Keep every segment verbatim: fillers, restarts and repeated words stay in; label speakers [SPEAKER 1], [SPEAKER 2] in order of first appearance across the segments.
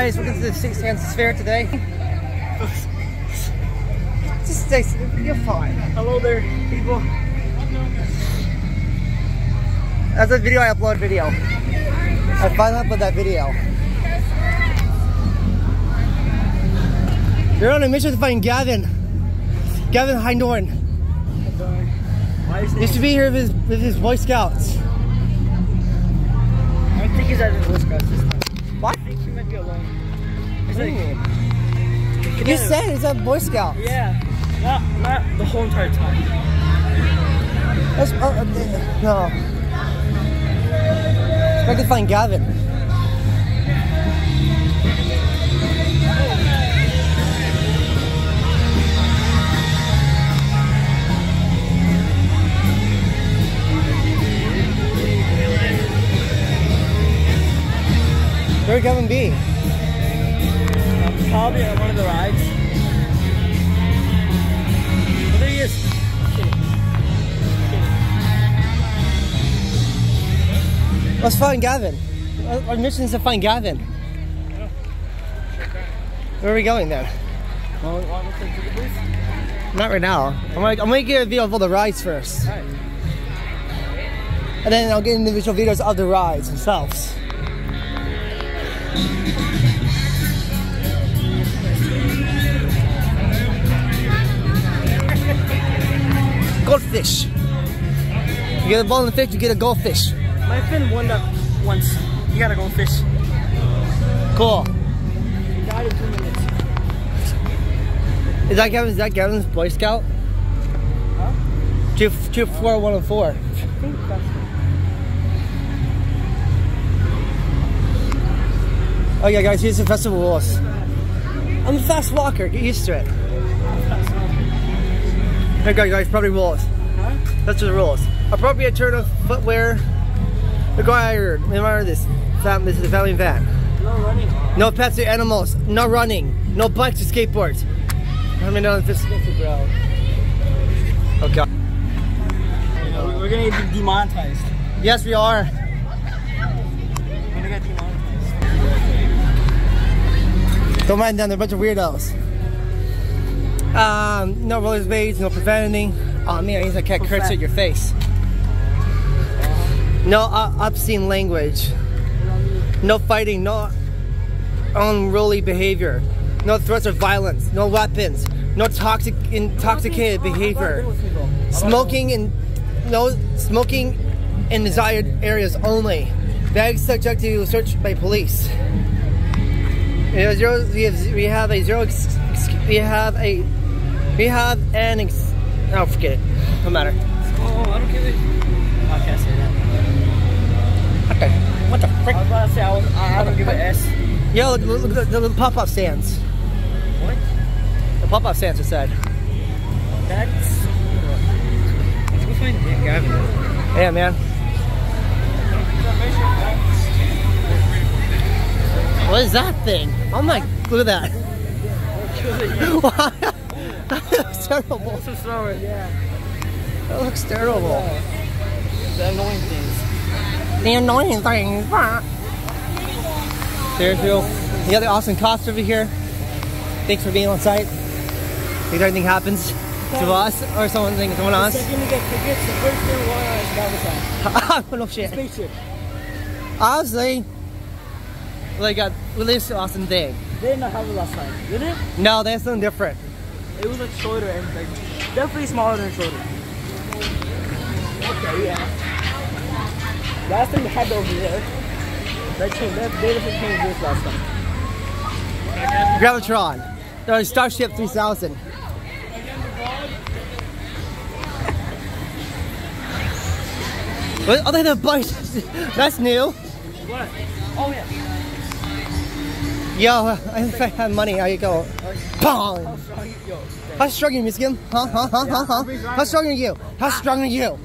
[SPEAKER 1] guys, welcome to the Six Senses Fair today. Just stay, you're fine.
[SPEAKER 2] Hello there, people.
[SPEAKER 1] That's a video I upload video. I finally uploaded that video. You're on a mission to find Gavin. Gavin Hindorn. He used to be here with his, with his Boy Scouts.
[SPEAKER 2] I think he's at his Boy Scouts this time.
[SPEAKER 1] What?
[SPEAKER 2] I think he might be alone.
[SPEAKER 1] What do you mean? You said he's a Boy Scout.
[SPEAKER 2] Yeah. Not, not the whole entire time.
[SPEAKER 1] That's, uh, uh, no. Try to find Gavin. Where would Gavin be?
[SPEAKER 2] Uh, probably on one of the rides. Oh, there he is.
[SPEAKER 1] Let's find Gavin. Our mission is to find Gavin. Where are we going then?
[SPEAKER 2] Well, we want to take to the booth?
[SPEAKER 1] Not right now. I'm gonna, I'm gonna get a video of all the rides first.
[SPEAKER 2] Right.
[SPEAKER 1] And then I'll get individual videos of the rides themselves. Goldfish. You get a ball in the fish, you get a goldfish.
[SPEAKER 2] My friend won that once. He got a goldfish.
[SPEAKER 1] Cool.
[SPEAKER 2] He died in two minutes.
[SPEAKER 1] Is that Gavin's, is that Gavin's Boy Scout?
[SPEAKER 2] Huh?
[SPEAKER 1] two four one oh four.
[SPEAKER 2] I think that's it.
[SPEAKER 1] Oh yeah guys, here's the festival rules. I'm a fast walker, get used to it. There you go guys, probably rules.
[SPEAKER 2] Huh?
[SPEAKER 1] That's the rules. Appropriate turn of footwear required. Remember this, this is the family van.
[SPEAKER 2] No running.
[SPEAKER 1] No pets or animals, no running, no bikes or skateboards. I mean, no physical ground. Okay.
[SPEAKER 2] We're gonna get demonetized.
[SPEAKER 1] Yes, we are.
[SPEAKER 2] We're gonna get demonetized.
[SPEAKER 1] Don't mind them, they're a bunch of weirdos. Um, no roller blades, no profanity. Oh man, I guess I can't curse at your face. No uh, obscene language. No fighting, no unruly behavior. No threats of violence, no weapons, no toxic intoxicated behavior. Smoking and no smoking in desired areas only. Bags subject to search by police. We have zero, we have, we have a zero, we have a, we have an, ex, oh forget it, no matter.
[SPEAKER 2] Oh, I don't give it. I can't say that.
[SPEAKER 1] What the, what the frick?
[SPEAKER 2] I was about to say, I, was, I, I don't give it S.
[SPEAKER 1] Yo, look, look, look at the little pop-up stands.
[SPEAKER 2] What?
[SPEAKER 1] The pop-up stands are said.
[SPEAKER 2] That's... Let's go find Gavin.
[SPEAKER 1] Yeah, man. What is that thing? I'm like, look at that. That looks terrible.
[SPEAKER 2] Also throw it, yeah.
[SPEAKER 1] That looks terrible.
[SPEAKER 2] The annoying things.
[SPEAKER 1] The annoying things. Seriously, you got the awesome cops over here. Thanks for being on site. Think anything happens to us or someone thinks someone else.
[SPEAKER 2] The second we get tickets, the first thing we want is Gavin.
[SPEAKER 1] No shit.
[SPEAKER 2] Spaceship.
[SPEAKER 1] Honestly, like a really awesome thing.
[SPEAKER 2] They did not have it last time, did it?
[SPEAKER 1] No, that's something different.
[SPEAKER 2] It was like shorter and like definitely smaller than shorter. Okay, yeah. Last time we had over there. That changed. That they didn't change this last time.
[SPEAKER 1] Gravitron. No, Starship three thousand. What? Oh, they have a bunch. That's new.
[SPEAKER 2] What? Oh yeah.
[SPEAKER 1] Yo, I think I have money. How you go? Bong.
[SPEAKER 2] How strong you yo?
[SPEAKER 1] How strong are you, Miss Kim? Huh? Huh? Huh? Huh? Huh? How strong are you? How strong are you?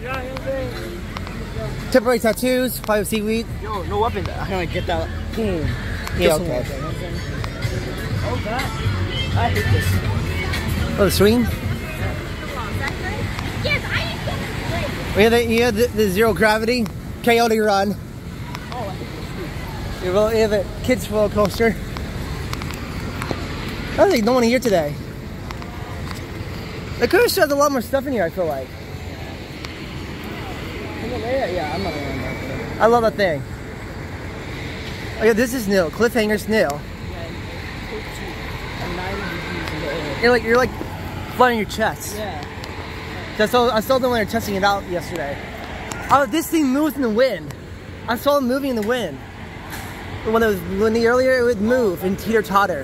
[SPEAKER 1] Temporary tattoos, five seaweed.
[SPEAKER 2] Yo, no weapon. I can like get that.
[SPEAKER 1] Hmm. Yeah, okay.
[SPEAKER 2] Oh god. I hate this.
[SPEAKER 1] Oh, the swing?
[SPEAKER 3] Yes, I
[SPEAKER 1] We have the, you have the, the zero gravity, coyote run.
[SPEAKER 2] Oh, I hate this.
[SPEAKER 1] You have a kids roller coaster. don't think no one here today. They could have showed a lot more stuff in here, I feel like.
[SPEAKER 2] Yeah, I'm not gonna remember.
[SPEAKER 1] I love that thing. Oh yeah, this is new. Cliffhanger's new. You're like you're like flying your chest.
[SPEAKER 2] Yeah.
[SPEAKER 1] I saw I saw them when they were testing it out yesterday. Oh, this thing moves in the wind. I saw it moving in the wind. When it was windy earlier, it would move and teeter totter.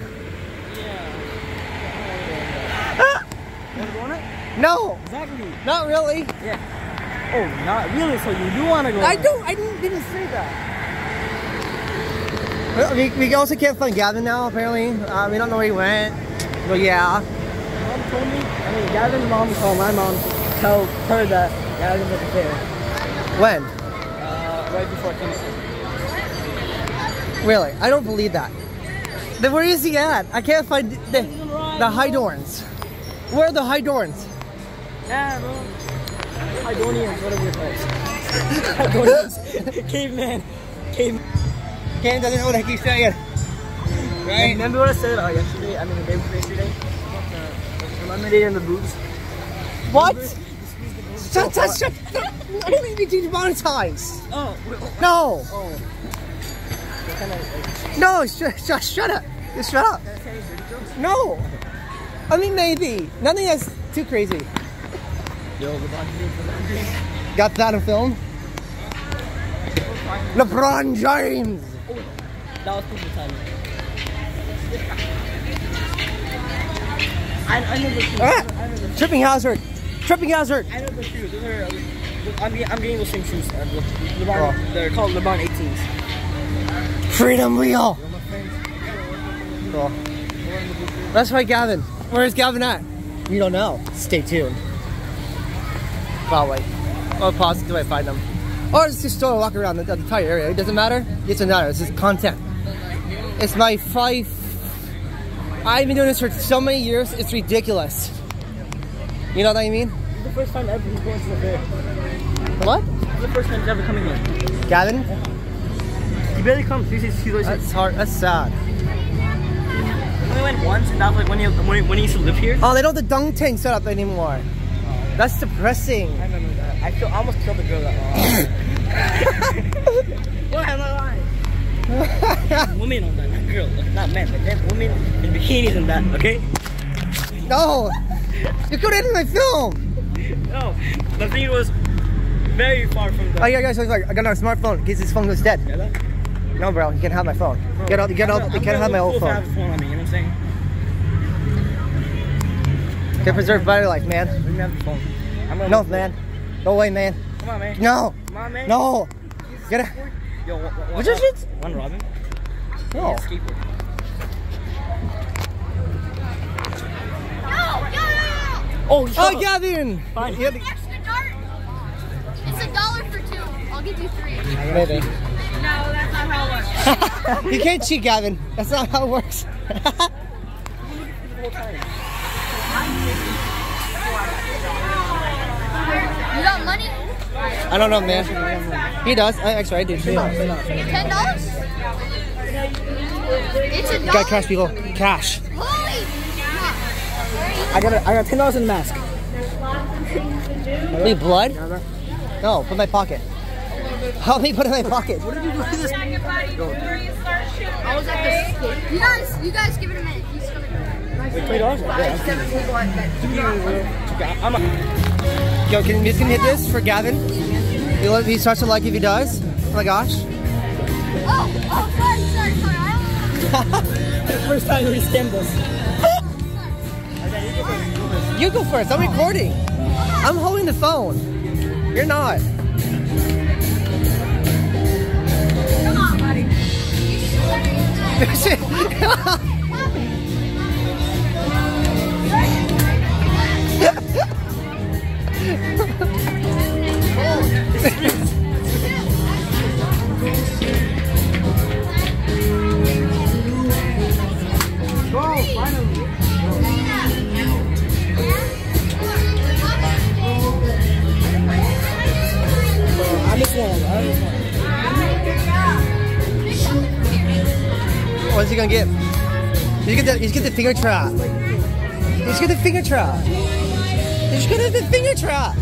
[SPEAKER 1] No!
[SPEAKER 2] Exactly.
[SPEAKER 1] Not really.
[SPEAKER 2] Yeah. Oh, not really? So you do want to go?
[SPEAKER 1] I don't. I didn't, didn't say that. Well, we, we also can't find Gavin now, apparently. Uh, we don't know where he went. But yeah.
[SPEAKER 2] Mom told me, I mean, Gavin's mom called my mom to tell her that Gavin was there.
[SPEAKER 1] When?
[SPEAKER 2] Uh, right before Tennessee.
[SPEAKER 1] Really? I don't believe that. Then where is he at? I can't find the, the, the Hydorns. Where are the Hydorns?
[SPEAKER 2] Yeah, bro. Hydonians, whatever you're called. Hydonians. Caveman. Caveman.
[SPEAKER 1] Cam doesn't know what I keep saying. Right?
[SPEAKER 2] Remember what I said uh, yesterday? I mean, the day before yesterday? About the, the lemonade and the boobs?
[SPEAKER 1] What? Shut, shut, shut. I don't need to be demonetized.
[SPEAKER 2] Oh.
[SPEAKER 1] No.
[SPEAKER 2] Oh. Like,
[SPEAKER 1] no, shut, shut, shut up. Just shut up. No. I mean, maybe. Nothing that's too crazy.
[SPEAKER 2] Yo, LeBron James.
[SPEAKER 1] Got that on film? LeBron James.
[SPEAKER 2] Oh, that was people time. I, I know the shoes.
[SPEAKER 1] Ah,
[SPEAKER 2] I know the
[SPEAKER 1] tripping hazard. Tripping hazard.
[SPEAKER 2] I know the shoes. Those are, I'm, getting, I'm getting those same shoes. Uh, LeBron,
[SPEAKER 1] oh.
[SPEAKER 2] They're called LeBron eighteens.
[SPEAKER 1] Freedom wheel. Cool. That's right, Gavin. Where's Gavin at? We don't know. Stay tuned. Probably. I'll pause until I find them. Or just just sort of walk around the, the entire area. It doesn't matter. It doesn't matter. It's just content. It's my five. I've been doing this for so many years. It's ridiculous. You know what I mean?
[SPEAKER 2] This is the first time ever he's going to the fair.
[SPEAKER 1] What?
[SPEAKER 2] This is the first time he's ever coming here.
[SPEAKER 1] Gavin?
[SPEAKER 2] He barely comes. He's, he's, he's,
[SPEAKER 1] That's hard. That's sad.
[SPEAKER 2] He only went once, and that was like when he when he, when he used to live here.
[SPEAKER 1] Oh, they don't have the dunk tank set up anymore. That's depressing.
[SPEAKER 2] I remember that. I feel I almost killed the girl that long. What am I lying? Women on that, not girls, not men, but then women in bikinis and that, okay?
[SPEAKER 1] No! You could edit my film!
[SPEAKER 2] No, the thing was very far from the...
[SPEAKER 1] Oh yeah, guys, I got our smartphone in case this phone goes dead.
[SPEAKER 2] Yeah, that?
[SPEAKER 1] No, bro, you can't have my phone.
[SPEAKER 2] Bro,
[SPEAKER 1] get out, get out, you can't have my old phone.
[SPEAKER 2] Have a phone on me, you know what I'm saying?
[SPEAKER 1] Get preserved by your life, man.
[SPEAKER 2] Let me have the phone. I'm gonna
[SPEAKER 1] no, man. No way, man.
[SPEAKER 2] Come on, man.
[SPEAKER 1] No.
[SPEAKER 2] Come on, man.
[SPEAKER 1] No. Get it.
[SPEAKER 2] Yo, what, what,
[SPEAKER 1] What's your shit?
[SPEAKER 2] One Robin.
[SPEAKER 1] No.
[SPEAKER 2] Skateboard.
[SPEAKER 1] Oh, oh, Gavin!
[SPEAKER 2] Fine.
[SPEAKER 3] Extra dart. It's a dollar for two. I'll give you three.
[SPEAKER 1] Maybe.
[SPEAKER 3] No, that's not how it works.
[SPEAKER 1] You can't cheat, Gavin. That's not how it works.
[SPEAKER 3] You got money?
[SPEAKER 1] I don't know, man. He does. I, actually, I do too.
[SPEAKER 3] Ten dollars? It's a dollar.
[SPEAKER 1] Got cash, people. Cash.
[SPEAKER 3] Holy!
[SPEAKER 2] I got a, I got ten dollars in the mask.
[SPEAKER 1] Wait, blood? No, put in my pocket. Help me put it in my pocket.
[SPEAKER 2] What did you do with this?
[SPEAKER 3] I was at the skate. You guys, you guys give it a minute. He's coming.
[SPEAKER 2] Wait, twenty dollars? I'm a...
[SPEAKER 1] Yo, can you just hit this for Gavin? He'll, he starts to like if he does. Oh my gosh.
[SPEAKER 3] Oh, oh, sorry, sorry, sorry. I don't
[SPEAKER 2] The first time he scammed us.
[SPEAKER 1] You go first. I'm recording. I'm holding the phone. You're not.
[SPEAKER 3] Come on, buddy. You should let it
[SPEAKER 2] I missed one. I missed one.
[SPEAKER 1] What's he gonna get? You get the you get the finger trap. You just get the finger trap. You just get the finger trap.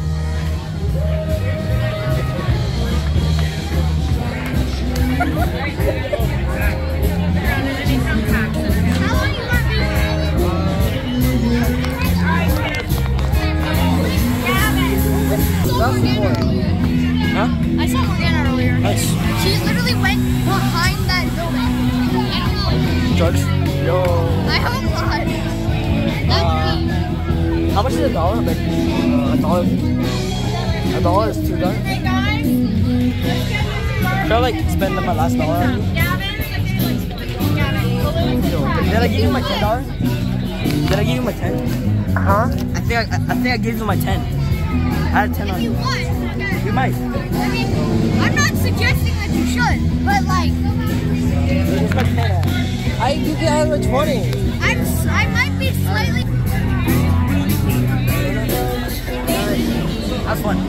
[SPEAKER 3] Huh? I saw Morgana earlier.
[SPEAKER 1] Nice.
[SPEAKER 3] She literally went behind that building.
[SPEAKER 1] Drugs?
[SPEAKER 2] Yo.
[SPEAKER 3] I hope not. That's
[SPEAKER 2] How much is a dollar? Like, uh, a dollar. A dollar is two dollars.
[SPEAKER 3] Hey guys, let's get this.
[SPEAKER 2] Should I like spend my last dollar on you? Did I give you my ten dollars? Did I give you my ten?
[SPEAKER 1] Huh?
[SPEAKER 2] I think I, I think I gave you my ten. I had ten on
[SPEAKER 3] You
[SPEAKER 2] you.
[SPEAKER 3] would. Okay.
[SPEAKER 2] You might.
[SPEAKER 3] I mean, I'm not suggesting that you should, but like,
[SPEAKER 2] Where's my ten at?
[SPEAKER 1] I you get out of my twenty.
[SPEAKER 3] I'm s- I might be slightly.
[SPEAKER 2] That's fun.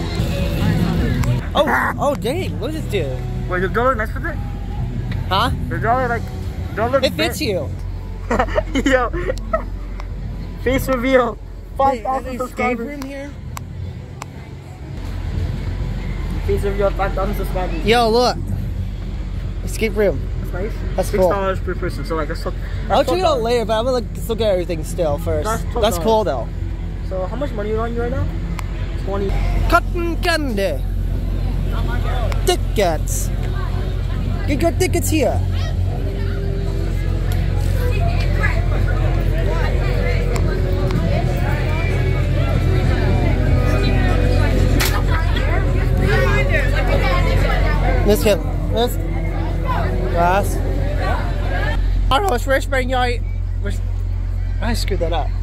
[SPEAKER 1] Oh, oh dang, what does this do?
[SPEAKER 2] Wait, your dollar mess with it?
[SPEAKER 1] Huh?
[SPEAKER 2] Your dollar like dollar.
[SPEAKER 1] It fits you.
[SPEAKER 2] Yo. Face reveal. Five
[SPEAKER 1] Wait,
[SPEAKER 2] thousand
[SPEAKER 1] is there escape
[SPEAKER 2] subscribers.
[SPEAKER 1] room here?
[SPEAKER 2] Face reveal. Five thousand subscribers.
[SPEAKER 1] Yo, look. Escape room.
[SPEAKER 2] That's nice.
[SPEAKER 1] That's
[SPEAKER 2] Six
[SPEAKER 1] cool.
[SPEAKER 2] dollars per person. So like that's. that's
[SPEAKER 1] I'll check
[SPEAKER 2] twelve
[SPEAKER 1] it out
[SPEAKER 2] dollars.
[SPEAKER 1] later, but I'm gonna look, look at everything still first.
[SPEAKER 2] That's twelve
[SPEAKER 1] That's cool though.
[SPEAKER 2] So how much money are you on you right now? Twenty.
[SPEAKER 1] Cotton candy. Tickets. Get your tickets here. This kid. This. Glass. I don't know, it's rich, but I. I screwed that up.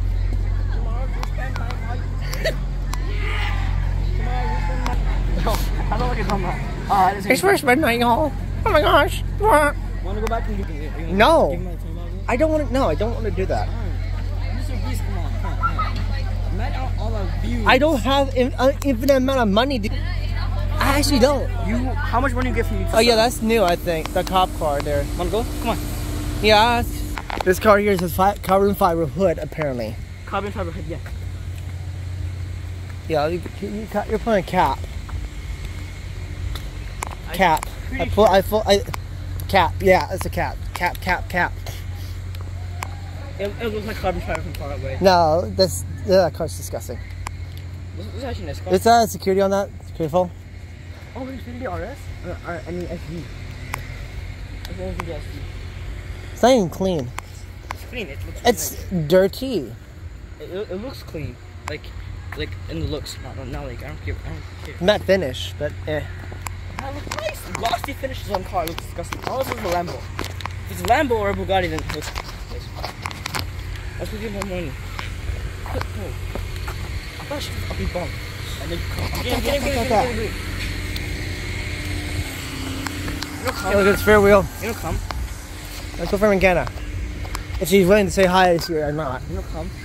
[SPEAKER 2] I don't like it so much. Uh,
[SPEAKER 1] It's first midnight, y'all. Oh my gosh. What?
[SPEAKER 2] Want to go back and you can, you can
[SPEAKER 1] No.
[SPEAKER 2] give me my ten dollars?
[SPEAKER 1] I don't want to. No, I don't want to do that.
[SPEAKER 2] Mister Beast, come on, come on, come on. Met out all the views.
[SPEAKER 1] I don't have an uh, infinite amount of money. To, I actually don't.
[SPEAKER 2] You, how much money you get from you?
[SPEAKER 1] Oh yeah, that's new. I think the cop car there.
[SPEAKER 2] Wanna go? Come on.
[SPEAKER 1] Yeah. This car here is a carbon fiber hood, apparently.
[SPEAKER 2] Carbon fiber hood, yeah.
[SPEAKER 1] Yeah, you, you, you, you're putting a cap.
[SPEAKER 2] I-
[SPEAKER 1] Cap. I
[SPEAKER 2] pretty
[SPEAKER 1] pull. I full. I. Cap. Yeah, it's a cap. Cap. Cap. Cap.
[SPEAKER 2] It, it looks like carbon fiber from far away.
[SPEAKER 1] No, this that car's disgusting.
[SPEAKER 2] This, this is actually a nice car.
[SPEAKER 1] Is that security on that? Careful.
[SPEAKER 2] Oh, it's Infinity R S? Uh, uh, I mean S V. It's an Infinity S V.
[SPEAKER 1] It's not even clean.
[SPEAKER 2] It's clean. It looks
[SPEAKER 1] It's
[SPEAKER 2] nice.
[SPEAKER 1] dirty.
[SPEAKER 2] It, it, it looks clean. Like, like in the looks. Not, not, not like, I don't care. I don't care.
[SPEAKER 1] Matte finish, but eh.
[SPEAKER 2] That looks nice. Glossy finishes on car looks disgusting. All this is a Lambo. If it's a Lambo or a Bugatti, then it looks nice. Let's give you more money. Oh. I thought she was a big bump. And then come. Get him, get him, get him, get him, get him. You don't
[SPEAKER 1] Yeah,
[SPEAKER 2] come.
[SPEAKER 1] look at this fair wheel.
[SPEAKER 2] You don't come.
[SPEAKER 1] Let's go for McKenna. If she's willing to say hi this year or not.
[SPEAKER 2] You don't come.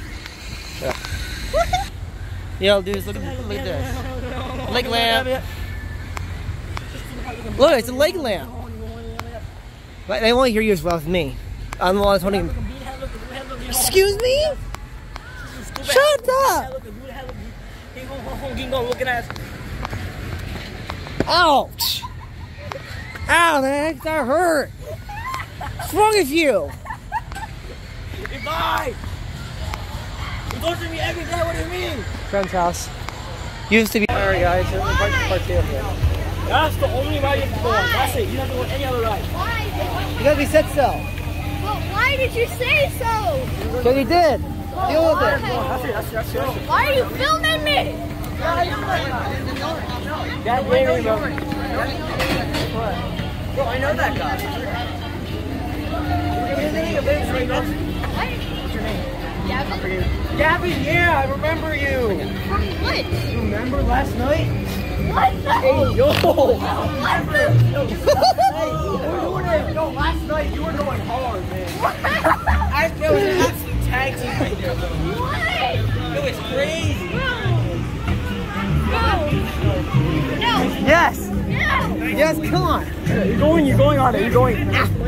[SPEAKER 1] Yo, dudes, look at look at this. Leg lamp. Look, it's a leg lamp. But they won't hear you as well as me. I'm the one that's holding. Excuse me? Shut up! Ouch! Ow, that that hurt. What's wrong with you?
[SPEAKER 2] Goodbye! You go to me every day, what do you mean?
[SPEAKER 1] Friend's house. Used to be. Alright, guys, here's the part, part two of it.
[SPEAKER 2] That's the only ride you have to go on. That's it. You don't have to go on any other ride.
[SPEAKER 3] Why?
[SPEAKER 1] You gotta be said so.
[SPEAKER 3] But why did you say so?
[SPEAKER 1] So you did. Deal with it.
[SPEAKER 2] That's it. That's it. That's it. That's it.
[SPEAKER 3] Why are you filming me?
[SPEAKER 2] Yeah, wait, wait, bro. Bro, I know that guy. What's your name? What's your name?
[SPEAKER 3] Gavin?
[SPEAKER 2] Gavin, yeah, I remember you.
[SPEAKER 3] What?
[SPEAKER 2] You remember last night?
[SPEAKER 3] What the?
[SPEAKER 2] Hey, yo.
[SPEAKER 3] What the?
[SPEAKER 2] Hey, you were doing it. Yo, last night you were going hard, man. I there was an absolute tag team right there, though.
[SPEAKER 3] What?
[SPEAKER 2] It was crazy.
[SPEAKER 3] No. No. No.
[SPEAKER 1] Yes.
[SPEAKER 3] No.
[SPEAKER 1] Yes, come on.
[SPEAKER 2] You're going, you're going on it, you're going.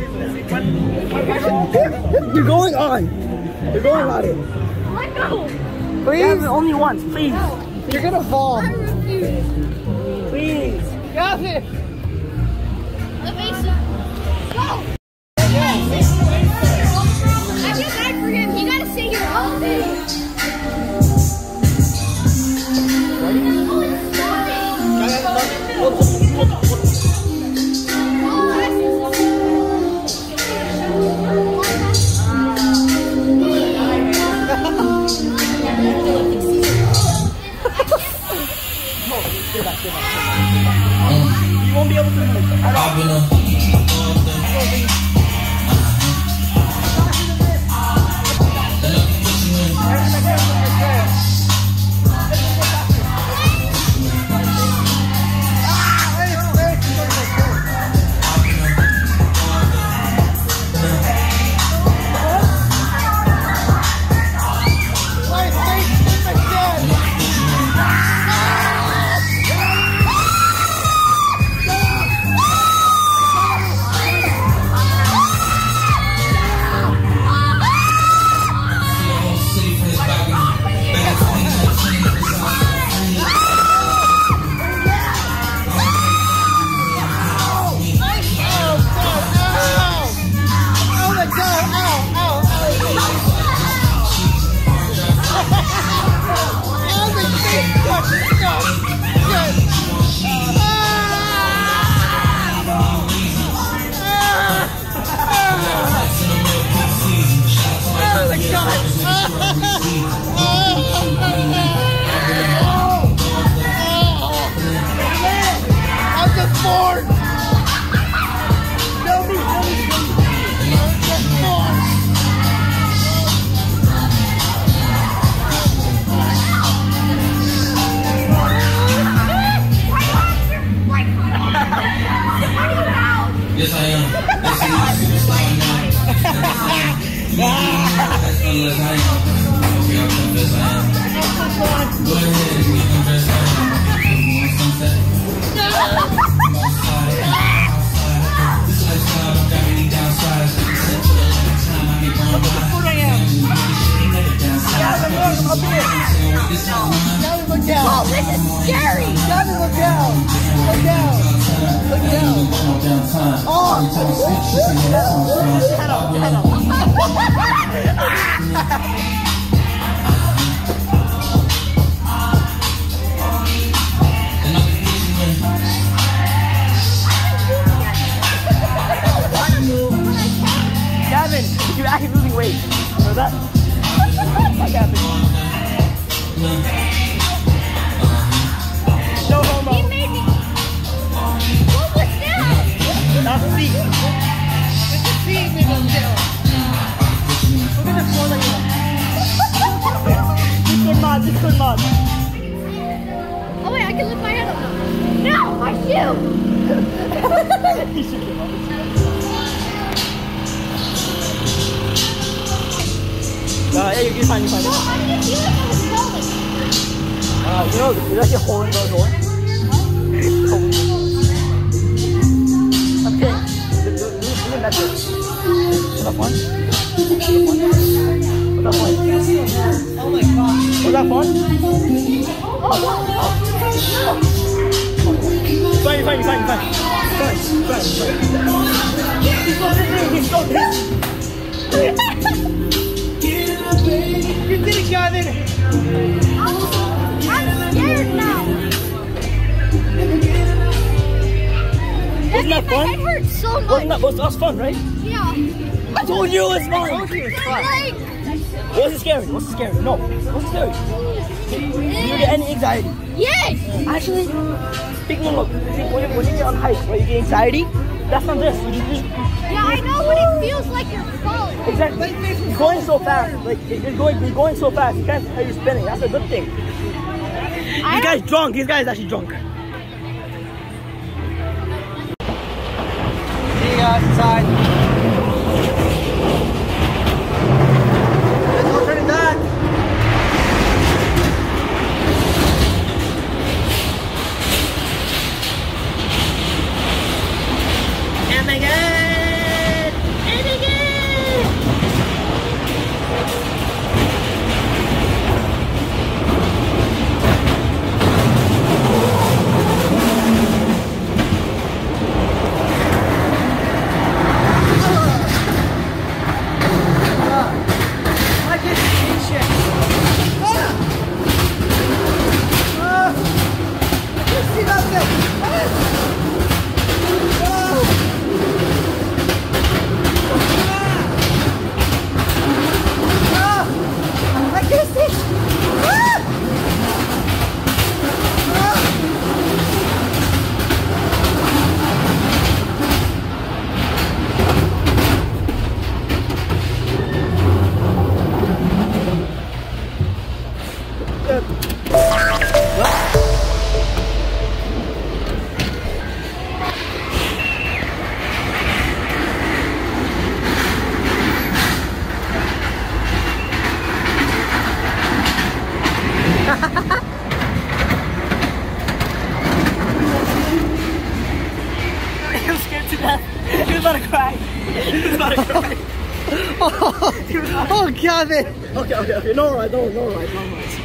[SPEAKER 2] You're going on. You're going on it.
[SPEAKER 3] Let go.
[SPEAKER 1] Please.
[SPEAKER 2] Gavin, only once, please.
[SPEAKER 1] You're gonna fall.
[SPEAKER 3] I refuse.
[SPEAKER 2] Please.
[SPEAKER 1] Gavin.
[SPEAKER 3] Let me see. Go. I feel bad for him. You gotta say your own thing.
[SPEAKER 2] You won't be able to move at all.
[SPEAKER 4] Yes, I am. That's a superstar now. Unless I am. Okay, I'll confess I am. Go ahead and we confess I am. Want sunset? Outside, outside. This lifestyle don't got me downside. Set to the last time I get burned by.
[SPEAKER 3] Oh, this is scary.
[SPEAKER 1] Gavin, look down. Look down. Look down. Oh.
[SPEAKER 2] Gavin, you're actually losing weight. You know that? What happened? No homo.
[SPEAKER 3] He made me. What was that?
[SPEAKER 2] That's C.
[SPEAKER 1] It's a seat, nigga.
[SPEAKER 2] Look at this one like that. Discord mod, Discord mod.
[SPEAKER 3] Oh wait, I can lift my head up now. No, my shoe.
[SPEAKER 2] He should give up. Uh, yeah, you're fine, you're fine.
[SPEAKER 3] No, how did you feel like I was falling?
[SPEAKER 2] Uh, you know, there's actually a hole in the door. Okay, do the method. What's that one? What's that one?
[SPEAKER 1] Oh my god.
[SPEAKER 2] What's that one? Fine, fine, fine, fine. Fine, fine, fine. He's so busy, he's so busy.
[SPEAKER 1] You did it, Gavin.
[SPEAKER 3] I'm scared now.
[SPEAKER 2] Wasn't that
[SPEAKER 3] My
[SPEAKER 2] fun?
[SPEAKER 3] head hurts so much.
[SPEAKER 2] Wasn't that, was, that was fun, right?
[SPEAKER 3] Yeah.
[SPEAKER 2] I told you it was fun.
[SPEAKER 3] Like,
[SPEAKER 2] Was it scary? Was it scary? No. Was it scary? Did you get any anxiety?
[SPEAKER 3] yes.
[SPEAKER 2] Actually, speaking of, when you, when you get on hikes, where you get anxiety, that's not this. You just,
[SPEAKER 3] Yeah, I know what it feels like you're falling.
[SPEAKER 2] exactly. You're going so fast. Like you're going, you're going so fast. You can't tell you're spinning. That's a good thing.
[SPEAKER 3] I
[SPEAKER 2] This guy's drunk. This guy's actually drunk.
[SPEAKER 1] See you guys inside. There's no turning back.
[SPEAKER 2] Oh my god! Oh my god! I'm scared to death. He was about to cry. He was about to cry.
[SPEAKER 1] Oh, oh, God, man.
[SPEAKER 2] Okay, okay, okay. No, right, no, no, right, no, right.